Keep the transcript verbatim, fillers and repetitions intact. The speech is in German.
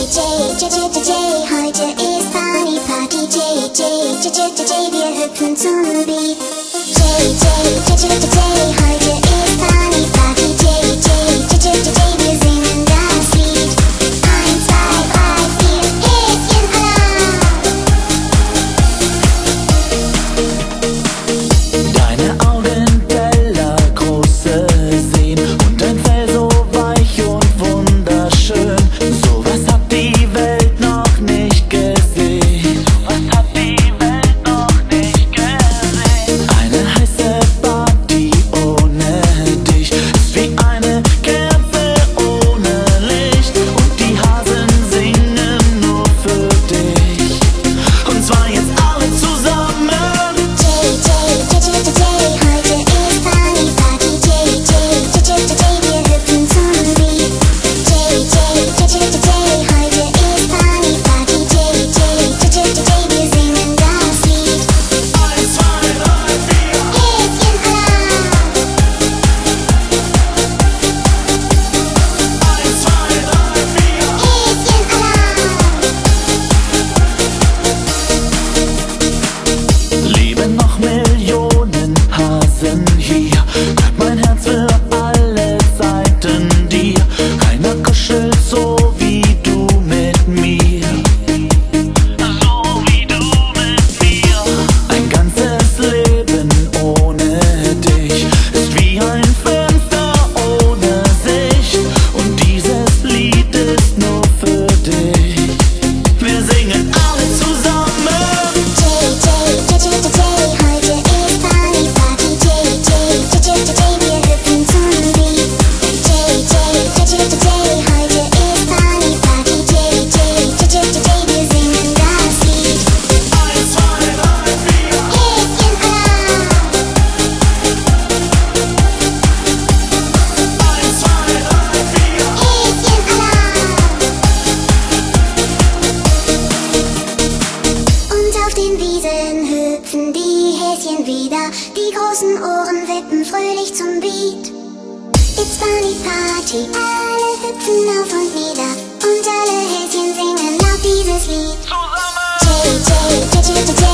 J, J, J, J, J, heute ist Party, Party, J, J, J, J, J, J, wir hüpfen zum Beat. J, J, J, J, J, J, heute ist Party, Party, J, J, J, J, J, J, wir singen das Lied. Eins, zwei, drei, vier, Häschen Alarm! Deine Augen Bella, große Seen und dein Fell so weich und wunderschön. Sowas hat die Welt noch nicht gesehen. Sowas hat die Welt noch nicht gesehen. Eine heiße Party ohne dich ist wie eine Kerze ohne Licht. Und die Hasen singen nur für dich. Und zwar jetzt alle zusammen. J, J, J, J, J, J, heute ist Party, Party, J, J, J, J, J, J, wir hüpfen zum Beat. J, J, J, J, J, J, heute ist Party, Party, J, J, J, J, J, J, wir singen das Lied. Eins, zwei, drei, vier. Häschen Alarm! Eins, zwei, drei, vier. Häschen Alarm! Leben noch Millionen Hasen hier. Gib mein Herz für alle Zeiten dir. Keiner kuschelt so wie du mit mir. So wie du mit mir. Ein ganzes Leben ohne dich ist wie ein Fenster ohne Sicht. Und dieses Lied ist nur für dich. Wir singen alle zusammen. J, J, J, J, J, J, heute ist Party, Party, J, J, J, J, J, J, wir hüpfen zum Beat. J, J, J, J, J, J, heute ist Party, Party, J, J, J, J, J, J, wir singen das Lied. Eins, zwei, drei, vier. Häschen Alarm! Eins, zwei, drei, vier. Häschen Alarm! Und auf den Wiesen hüpfen die Häschen wieder, die großen Ohren wippen fröhlich zum Beat. It's Party, Party, alle hüpfen auf und nieder und alle Häschen singen laut dieses Lied. Zusammen. J, J, J, J, J, J,